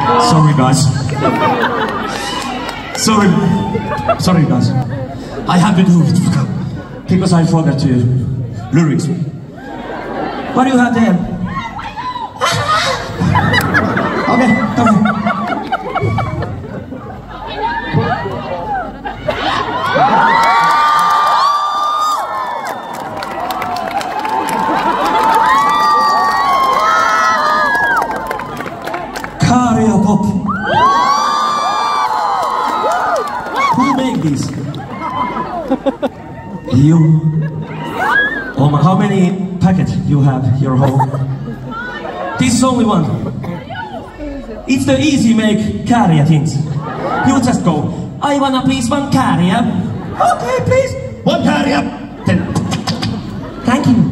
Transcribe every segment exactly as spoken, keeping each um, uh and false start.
Sorry, guys. Sorry. Sorry, guys. I have to do it because I forgot to lyrics. What do you have there? Okay, come on. Kääriä pop. Who make this? You. Oh my, how many packets you have your home? This is only one. It's the easy make kääriä things. You just go, I wanna please one kääriä. Okay, please. One kääriä. Then. Thank you.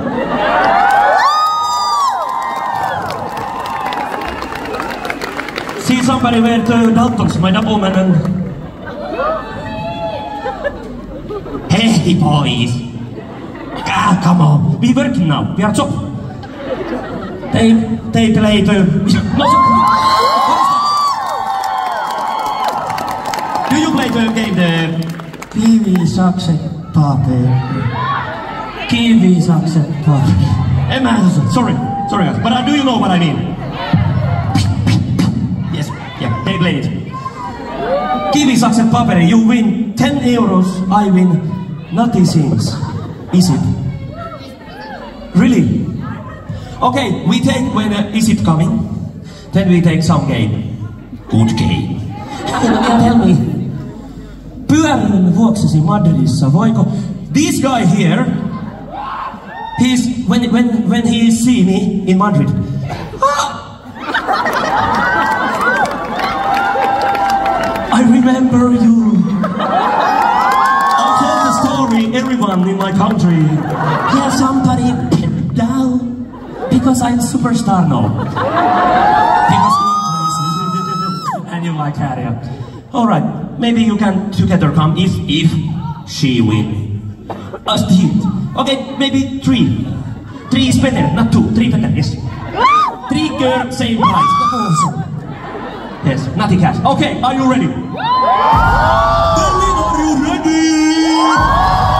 See somebody wear the Daltons, my double man and... Hey boys! Ah, come on, we working now, we are job. They, they play the... Do you play the game, the... Kiwi, sakset, paperi. Kiwi, sakset, paperi. Emma, sorry, sorry guys, but uh, do you know what I mean? Yes, yeah, they play it. Kiwi, sakset, paperi, you win ten euros, I win nothing things. Is it? Really? Okay, we take when uh, is it coming? Then we take some game. Good game. Tell me. Pyöräilyn vuoksesi Madridissa, voiko... This guy here, he's... When, when, when he see me in Madrid... I remember you. I'll tell the story, everyone in my country. Here's somebody down. Because I'm superstar now. Because and you like Harriet. Alright, maybe you can together come if if she win. A steal. Okay, maybe three. Three is better, not two. Three better, yes. Three girl, same price. Yes, nothing cash. Okay, are you ready? Berlin, are you ready?